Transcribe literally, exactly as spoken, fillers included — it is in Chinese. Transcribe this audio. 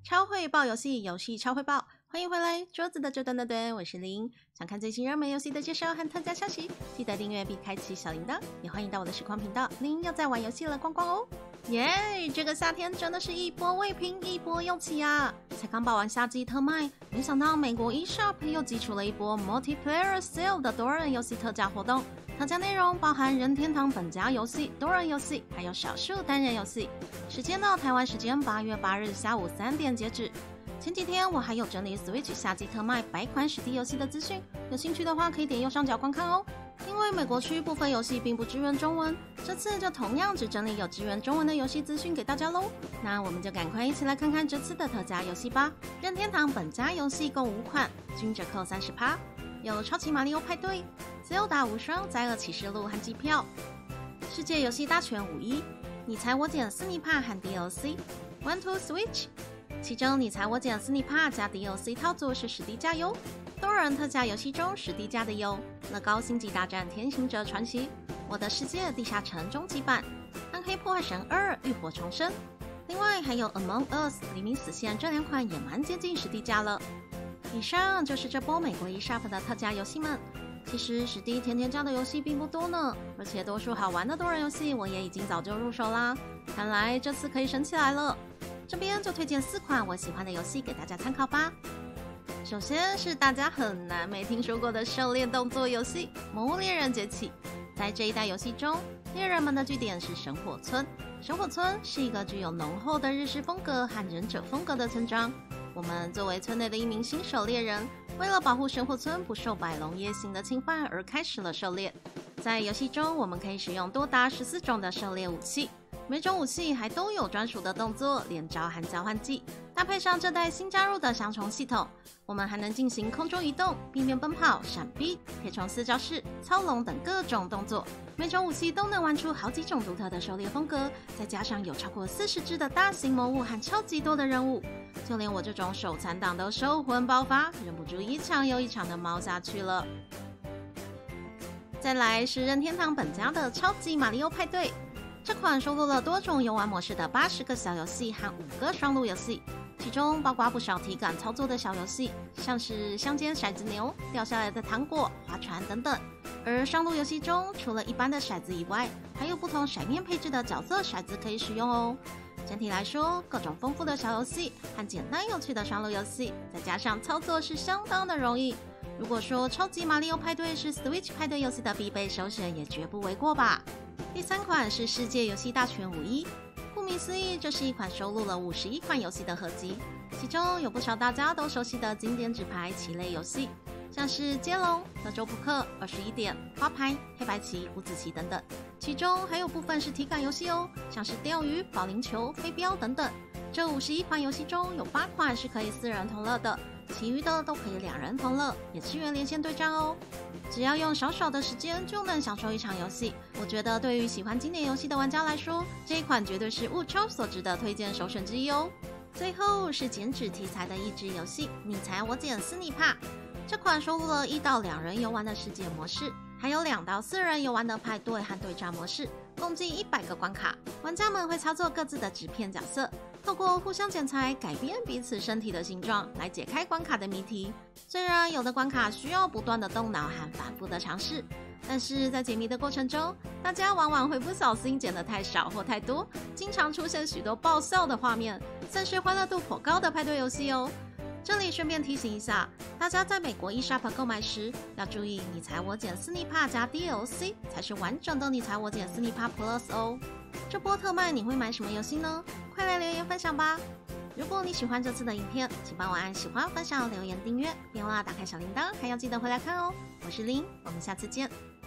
超会爆游戏，游戏超会爆，欢迎回来，桌子的桌端的端，我是林。想看最新热门游戏的介绍和特价消息，记得订阅并开启小铃铛，也欢迎到我的实况频道，林要在玩游戏了，逛逛哦。耶、yeah, 这个夏天真的是一波未平，一波又起啊！才刚报完夏季特卖，没想到美国 eShop 又祭出了一波 Multiplayer Sale 的多人游戏特价活动。特价内容包含任天堂本家游戏、多人游戏，还有少数单人游戏。时间到台湾时间八月八日下午三点截止。前几天我还有整理 Switch 夏季特卖百款实体游戏的资讯，有兴趣的话可以点右上角观看哦。因为美国区部分游戏并不支援中文，这次就同样只整理有支援中文的游戏资讯给大家喽。那我们就赶快一起来看看这次的特价游戏吧。任天堂本家游戏共五款，均折扣 百分之三十， 有超级马里奥派对、自由打无双、灾厄启示录和机票、世界游戏大全五一、你猜我捡斯尼帕和 D L C、One to Switch。其中你猜我捡斯尼帕加 D L C 套组是实低价哟，多人特价游戏中实低价的哟。乐高星际大战天行者传奇、我的世界地下城终极版、暗黑破坏神二浴火重生，另外还有 Among Us 黎明死线这两款也蛮接近实低价了。以上就是这波美国 eShop 的特价游戏们。其实实地天天价的游戏并不多呢，而且多数好玩的多人游戏我也已经早就入手啦，看来这次可以省起来了。这边就推荐四款我喜欢的游戏给大家参考吧。首先是大家很难没听说过的狩猎动作游戏《魔物猎人崛起》。在这一代游戏中，猎人们的据点是神火村。神火村是一个具有浓厚的日式风格和忍者风格的村庄。我们作为村内的一名新手猎人，为了保护神火村不受百龙夜行的侵犯而开始了狩猎。在游戏中，我们可以使用多达十四种的狩猎武器，每种武器还都有专属的动作、连招和交换技，搭配上这代新加入的相冲系统，我们还能进行空中移动、地面奔跑、闪避、铁虫四招式、操龙等各种动作。每种武器都能玩出好几种独特的狩猎风格，再加上有超过四十只的大型魔物和超级多的任务，就连我这种手残党都兽魂爆发，忍不住一场又一场的猫下去了。再来是任天堂本家的超级马里奥派对。这款收录了多种游玩模式的八十个小游戏和五个双路游戏，其中包括不少体感操作的小游戏，像是香煎骰子牛、掉下来的糖果、划船等等。而双路游戏中，除了一般的骰子以外，还有不同骰面配置的角色骰子可以使用哦。整体来说，各种丰富的小游戏和简单有趣的双路游戏，再加上操作是相当的容易。如果说超级马里奥派对是 Switch 派对游戏的必备首选，也绝不为过吧。第三款是世界游戏大全五一，顾名思义，这是一款收录了五十一款游戏的合集，其中有不少大家都熟悉的经典纸牌棋类游戏，像是接龙、德州扑克、二十一点、花牌、黑白棋、五子棋等等，其中还有部分是体感游戏哦，像是钓鱼、保龄球、飞镖等等。这五十一款游戏中有八款是可以四人同乐的，其余的都可以两人同乐，也支援连线对战哦。只要用少少的时间就能享受一场游戏，我觉得对于喜欢经典游戏的玩家来说，这一款绝对是物超所值的推荐首选之一哦。最后是剪纸题材的益智游戏，你猜我捡斯尼帕。这款收录了一到两人游玩的世界模式，还有两到四人游玩的派对和对战模式，共计一百个关卡。玩家们会操作各自的纸片角色，透过互相剪裁改变彼此身体的形状来解开关卡的谜题。虽然有的关卡需要不断的动脑和反复的尝试，但是在解谜的过程中，大家往往会不小心剪得太少或太多，经常出现许多爆笑的画面，算是欢乐度颇高的派对游戏哦。这里顺便提醒一下，大家在美国 eShop 购买时要注意，你猜我捡斯尼帕加 D L C 才是完整的你猜我捡斯尼帕 Plus 哦。这波特卖你会买什么游戏呢？快来留言分享吧！如果你喜欢这次的影片，请帮我按喜欢、分享、留言、订阅，别忘了打开小铃铛，还要记得回来看哦。我是林，我们下次见。